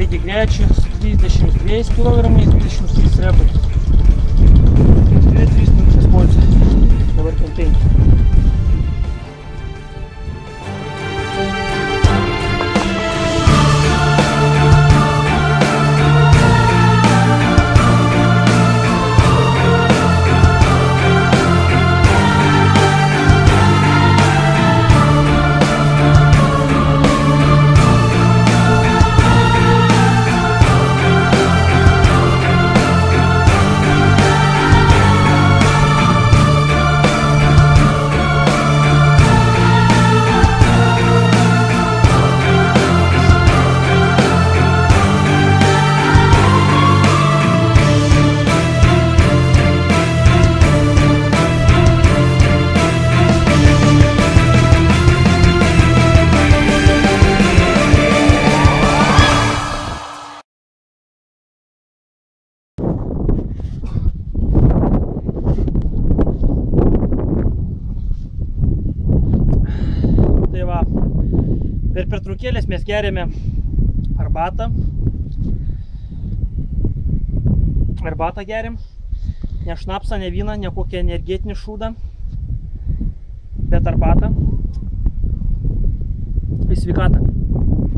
lygiagrečiai su 32 kg, 23 repai. 2-3 minutės poilsio. Dabar 5. Per pertraukėlės mes geriame arbatą. Arbatą geriam. Ne šnapsą, ne vyną, ne kokią energetinį šūdą. Bet arbatą. Į sveikatą.